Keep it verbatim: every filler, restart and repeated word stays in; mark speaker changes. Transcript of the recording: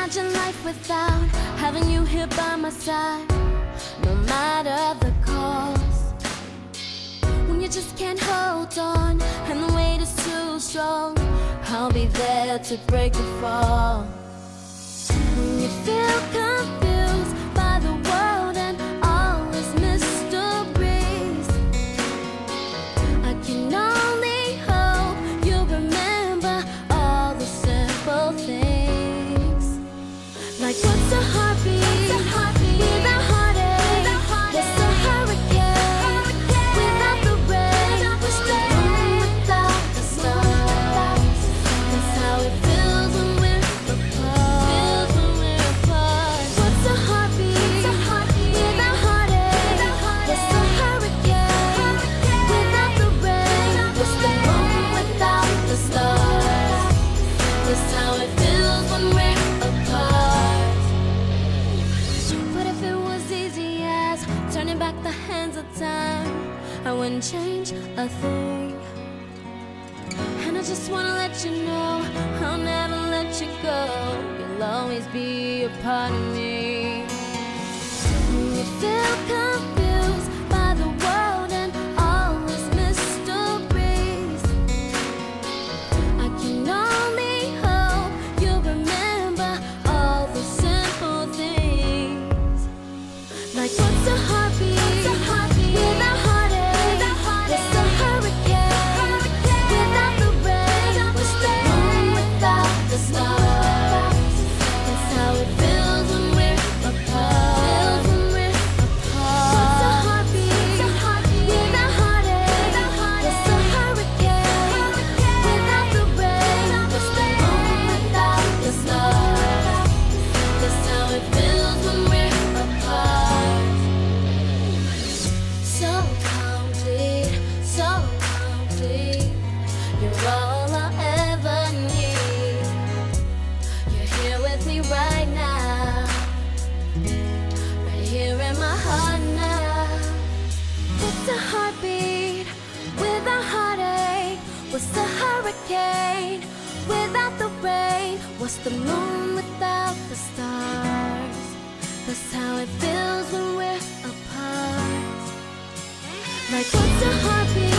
Speaker 1: imagine life without having you here by my side, no matter the cost. When you just can't hold on and the weight is too strong, I'll be there to break the fall. When you feel confused by the world and all its mysteries, I can only hope you remember all the simple things. Like what's a heartbeat? What's a heartbeat? Without heartache. What's a hurricane? Without the rain. What's the moon without the stars? That's how it feels when we're apart. What's a heartbeat? Without heartache. What's a hurricane? Without the rain. What's the moon without the stars? That's how it feels when we're apart. But if it was easy as turning back the hands of time, I wouldn't change a thing. And I just wanna let you know I'll never let you go. You'll always be a part of me. When you feel confused by the world and all its mysteries, I can only hope you remember all the simple things. Like what's a heartbeat? Without heartache. What's a hurricane? Without the rain. What's the moon without the stars? That's how it feels when we're apart. What's a heartbeat? Without heartache. What's a hurricane? Without the rain. What's the moon without the stars? That's how it feels when we're apart. So complete, so complete. You're all I'll ever need. You're here with me right now, right here in my heart now. What's a heartbeat without heartache? What's a hurricane without the rain? What's the moon without the stars? That's how it feels when we're apart. Like what's a heartbeat?